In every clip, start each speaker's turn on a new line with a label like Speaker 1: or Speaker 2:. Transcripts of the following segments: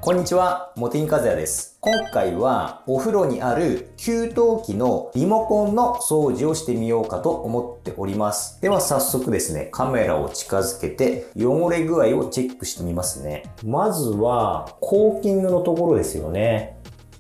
Speaker 1: こんにちは、茂木和也です。今回はお風呂にある給湯器のリモコンの掃除をしてみようかと思っております。では早速ですね、カメラを近づけて汚れ具合をチェックしてみますね。まずはコーキングのところですよね。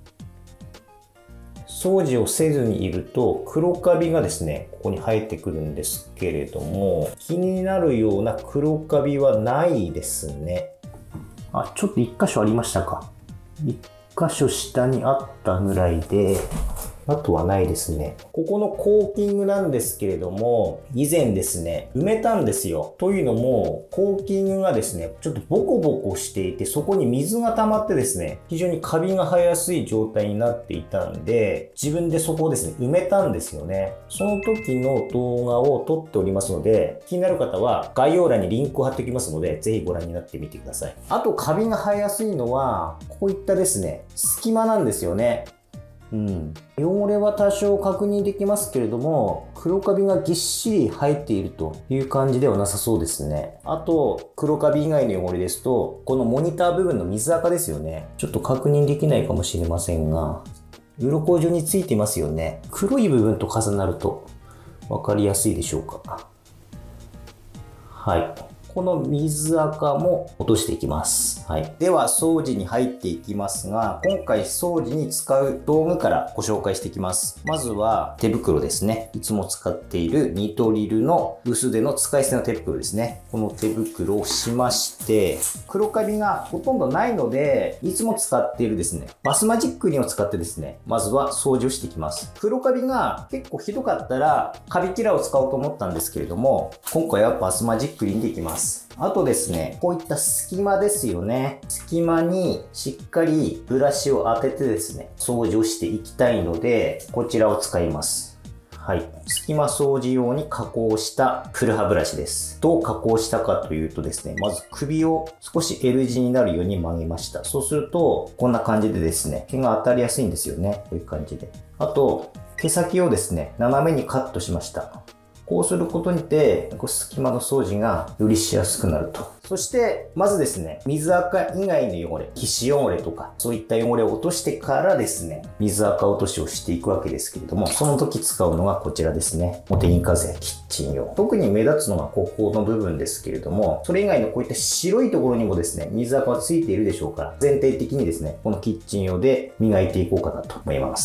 Speaker 1: 掃除をせずにいると黒カビがですね、ここに生えてくるんですけれども、気になるような黒カビはないですね。ちょっと一箇所ありましたか。一箇所下にあったぐらいで、あとはないですね。ここのコーキングなんですけれども、以前ですね、埋めたんですよ。というのも、コーキングがですね、ちょっとボコボコしていて、そこに水が溜まってですね、非常にカビが生えやすい状態になっていたんで、自分でそこをですね、埋めたんですよね。その時の動画を撮っておりますので、気になる方は概要欄にリンクを貼っておきますので、ぜひご覧になってみてください。あと、カビが生えやすいのは、こういったですね、隙間なんですよね。汚れは多少確認できますけれども、黒カビがぎっしり入っているという感じではなさそうですね。あと、黒カビ以外の汚れですと、このモニター部分の水垢ですよね。ちょっと確認できないかもしれませんが、鱗状についてますよね。黒い部分と重なると分かりやすいでしょうか。はい。この水垢も落としていきます。はい。では、掃除に入っていきますが、今回掃除に使う道具からご紹介していきます。まずは手袋ですね。いつも使っているニトリルの薄手の使い捨ての手袋ですね。この手袋をしまして、黒カビがほとんどないので、いつも使っているですね、バスマジックリンを使ってですね、まずは掃除をしていきます。黒カビが結構ひどかったら、カビキラーを使おうと思ったんですけれども、今回はバスマジックリンでいきます。あとですね、こういった隙間ですよね。隙間にしっかりブラシを当ててですね、掃除をしていきたいので、こちらを使います。はい。隙間掃除用に加工したフルハブラシです。どう加工したかというとですね、まず首を少し L 字になるように曲げました。そうすると、こんな感じでですね、毛が当たりやすいんですよね。こういう感じで。あと、毛先をですね、斜めにカットしました。こうすることによって、隙間の掃除がよりしやすくなると。そして、まずですね、水垢以外の汚れ、皮脂汚れとか、そういった汚れを落としてからですね、水垢落としをしていくわけですけれども、その時使うのがこちらですね。茂木和也キッチン用。特に目立つのがここの部分ですけれども、それ以外のこういった白いところにもですね、水垢はついているでしょうから、全体的にですね、このキッチン用で磨いていこうかなと思います。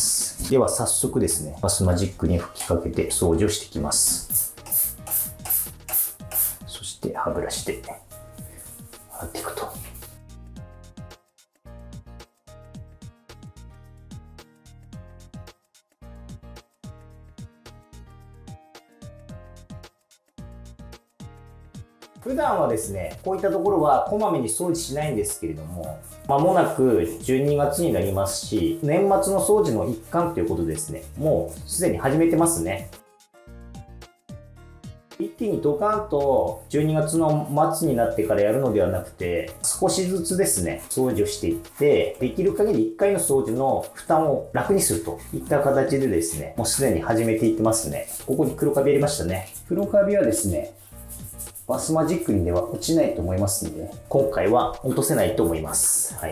Speaker 1: では早速ですね、バスマジックに吹きかけて掃除をしていきます。そして歯ブラシで洗っていくと。普段はですね、こういったところはこまめに掃除しないんですけれども、間もなく12月になりますし、年末の掃除の一環ということですね、もうすでに始めてますね。一気にドカンと12月の末になってからやるのではなくて、少しずつですね、掃除をしていって、できる限り1回の掃除の負担を楽にするといった形でですね、もうすでに始めていってますね。ここに黒カビありましたね。黒カビはですね、バスマジックリンでは落ちないと思いますので、今回は落とせないと思います。はい。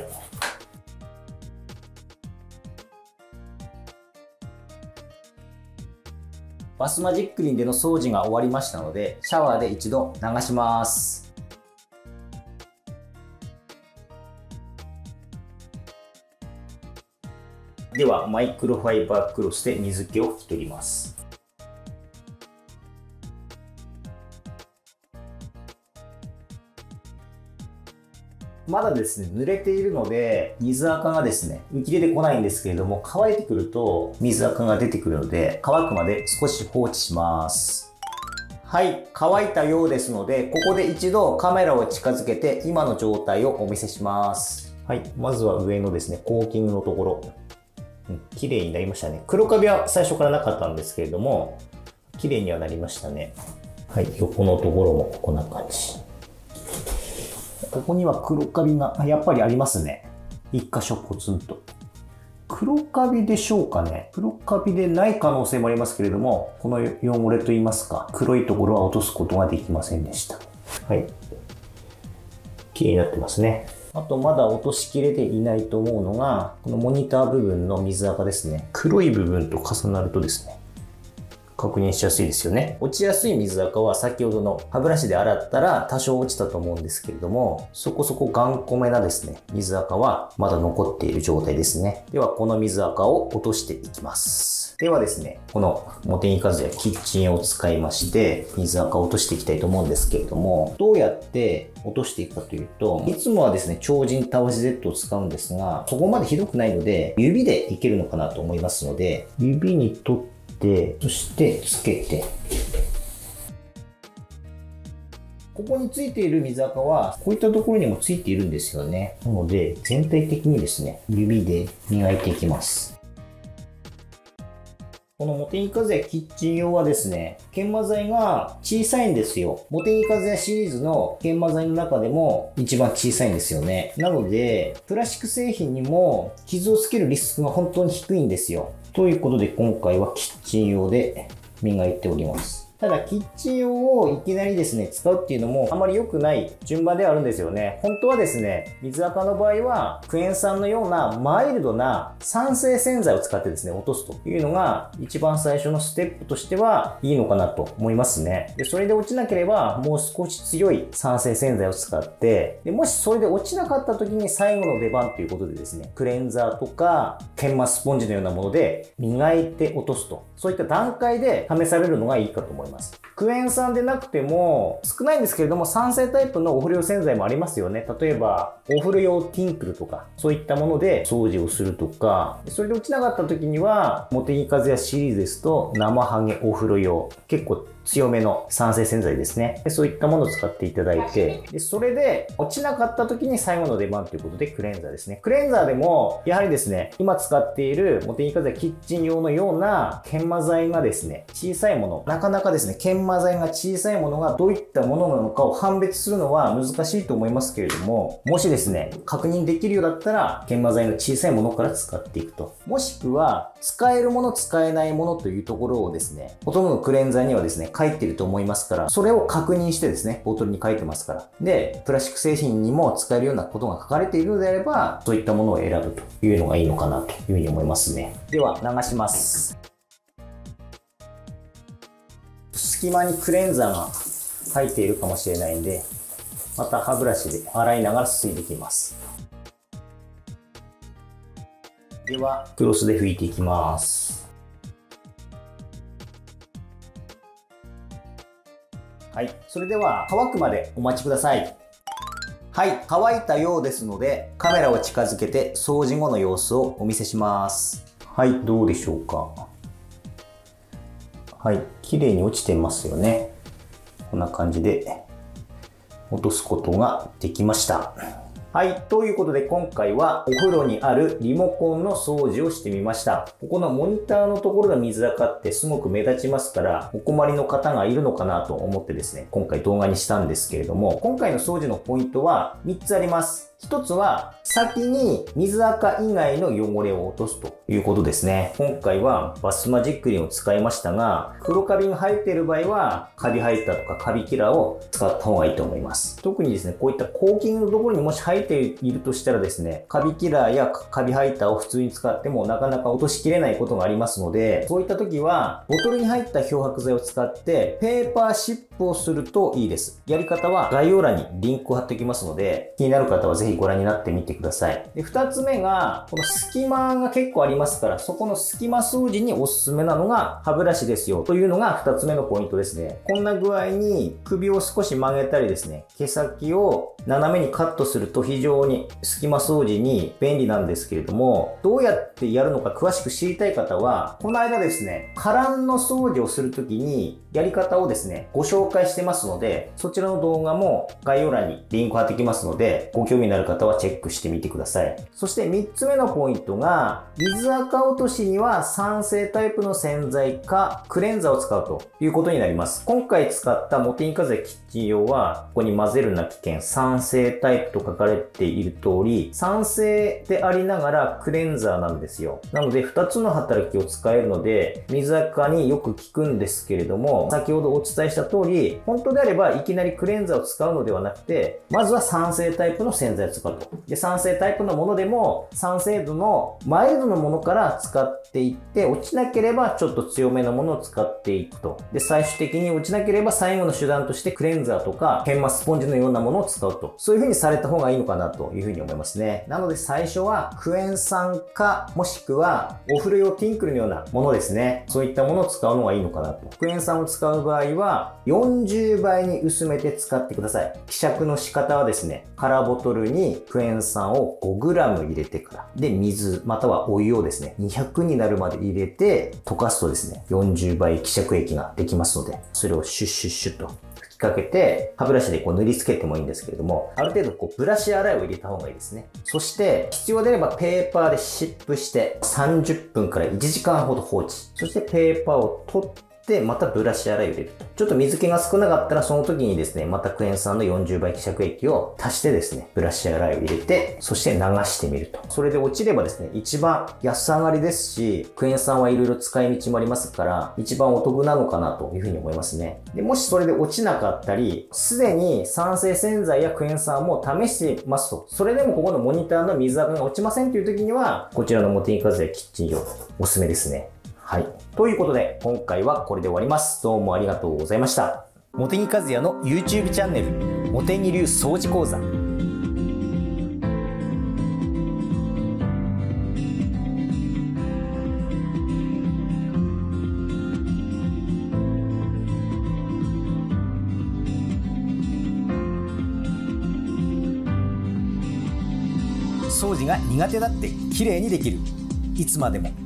Speaker 1: バスマジックリンでの掃除が終わりましたので、シャワーで一度流します。では、マイクロファイバークロスで水気を拭き取ります。まだですね、濡れているので、水垢がですね、浮き出てこないんですけれども、乾いてくると水垢が出てくるので、乾くまで少し放置します。はい、乾いたようですので、ここで一度カメラを近づけて、今の状態をお見せします。はい、まずは上のですね、コーキングのところ。綺麗になりましたね。黒カビは最初からなかったんですけれども、綺麗にはなりましたね。はい、横のところもこんな感じ。ここには黒カビがやっぱりありますね。一箇所ポツンと。黒カビでしょうかね。黒カビでない可能性もありますけれども、この汚れといいますか、黒いところは落とすことができませんでした。はい。綺麗になってますね。 あとまだ落としきれていないと思うのが、このモニター部分の水垢ですね。黒い部分と重なるとですね、確認しやすいですよね。落ちやすい水垢は先ほどの歯ブラシで洗ったら多少落ちたと思うんですけれども、そこそこ頑固めなですね、水垢はまだ残っている状態ですね。ではこの水垢を落としていきます。ではですね、この茂木和也キッチン用を使いまして水垢を落としていきたいと思うんですけれども、どうやって落としていくかというと、いつもはですね、超人倒し Z を使うんですが、そこまでひどくないので、指でいけるのかなと思いますので、指に取ってそしてつけて、ここについている水垢はこういったところにもついているんですよね。なので全体的にですね、指で磨いていきます。この茂木和也キッチン用はですね、研磨剤が小さいんですよ。茂木和也シリーズの研磨剤の中でも一番小さいんですよね。なので、プラスチック製品にも傷をつけるリスクが本当に低いんですよ。ということで今回はキッチン用で磨いております。ただキッチン用をいきなりですね、使うっていうのもあまり良くない順番ではあるんですよね。本当はですね、水垢の場合はクエン酸のようなマイルドな酸性洗剤を使ってですね、落とすというのが一番最初のステップとしてはいいのかなと思いますね。で、それで落ちなければもう少し強い酸性洗剤を使って、でもしそれで落ちなかった時に最後の出番ということでですね、クレンザーとか研磨スポンジのようなもので磨いて落とすと、そういった段階で試されるのがいいかと思います。クエン酸でなくても少ないんですけれども酸性タイプのお風呂用洗剤もありますよね。例えばお風呂用ティンクルとかそういったもので掃除をするとか、それで落ちなかった時には茂木和也シリーズですと生ハゲお風呂用、結構強めの酸性洗剤ですね。でそういったものを使っていただいて、でそれで落ちなかった時に最後の出番ということでクレンザーですね。クレンザーでもやはりですね、今使っている茂木和也キッチン用のような研磨剤がですね、小さいもの、なかなかですね、研磨剤が小さいものがどういったものなのかを判別するのは難しいと思いますけれども、もしですね、確認できるようだったら研磨剤の小さいものから使っていくと。もしくは使えるもの使えないものというところをですね、ほとんどのクレンザーにはですね、書いていると思いますから、それを確認してですね、ボトルに書いてますから。で、プラスチック製品にも使えるようなことが書かれているのであれば、そういったものを選ぶというのがいいのかなというふうに思いますね。では、流します。隙間にクレンザーが入っているかもしれないんで、また歯ブラシで洗いながらすすいでいきます。では、クロスで拭いていきます。はい。それでは乾くまでお待ちください。はい。乾いたようですので、カメラを近づけて掃除後の様子をお見せします。はい。どうでしょうか。はい。綺麗に落ちてますよね。こんな感じで落とすことができました。はい。ということで今回はお風呂にあるリモコンの掃除をしてみました。ここのモニターのところの水垢ってすごく目立ちますから、お困りの方がいるのかなと思ってですね、今回動画にしたんですけれども、今回の掃除のポイントは3つあります。一つは、先に水垢以外の汚れを落とすということですね。今回はバスマジックリンを使いましたが、黒カビが生えている場合は、カビハイターとかカビキラーを使った方がいいと思います。特にですね、こういったコーキングのところにもし生えているとしたらですね、カビキラーやカビハイターを普通に使ってもなかなか落としきれないことがありますので、そういった時は、ボトルに入った漂白剤を使って、ペーパーシップをするといいです。やり方は概要欄にリンクを貼っておきますので、気になる方はぜひご覧になってみてください。で、2つ目が、この隙間が結構ありますから、そこの隙間掃除におすすめなのが歯ブラシですよというのが2つ目のポイントですね。こんな具合に首を少し曲げたりですね、毛先を斜めにカットすると非常に隙間掃除に便利なんですけれども、どうやってやるのか詳しく知りたい方は、この間ですね、カランの掃除をするときにやり方をですね、ご紹介してますので、そちらの動画も概要欄にリンク貼ってきますので、ご興味のある方はチェックしてみてください。そして3つ目のポイントが、水垢落としには酸性タイプの洗剤かクレンザーを使うということになります。今回使った茂木和也キッチン用は、ここに混ぜるな危険、酸性タイプと書かれている通り、酸性でありながらクレンザーなんですよ。なので2つの働きを使えるので、水垢によく効くんですけれども、 も、先ほどお伝えした通り、本当であればいきなりクレンザーを使うのではなくて、まずは酸性タイプの洗剤を使うと。で、酸性タイプのものでも、酸性度のマイルドなものから使っていって、落ちなければちょっと強めのものを使っていくと。で、最終的に落ちなければ最後の手段としてクレンザーとか、研磨スポンジのようなものを使うと。そういう風にされた方がいいのかなという風に思いますね。なので最初はクエン酸か、もしくはお風呂用ティンクルのようなものですね。そういったものを使うのがいいのかなと。クエン酸を使う場合は、40倍に薄めて使ってください。希釈の仕方はですね、空ボトルにクエン酸を 5g 入れてから、で、水、またはお湯をですね、200になるまで入れて、溶かすとですね、40倍希釈液ができますので、それをシュッシュッシュッと吹きかけて、歯ブラシでこう塗りつけてもいいんですけれども、ある程度こうブラシ洗いを入れた方がいいですね。そして、必要であればペーパーで湿布して30分から1時間ほど放置。そしてペーパーを取って、で、またブラシ洗いを入れると。ちょっと水気が少なかったらその時にですね、またクエン酸の40倍希釈液を足してですね、ブラシ洗いを入れて、そして流してみると。それで落ちればですね、一番安上がりですし、クエン酸はいろいろ使い道もありますから、一番お得なのかなというふうに思いますね。で、もしそれで落ちなかったり、すでに酸性洗剤やクエン酸も試してますと。それでもここのモニターの水垢が落ちませんという時には、こちらのモテニカズヤキッチン用おすすめですね。はい。ということで、今回はこれで終わります。どうもありがとうございました。茂木和也の YouTube チャンネル、茂木流掃除講座。掃除が苦手だって綺麗にできる。いつまでも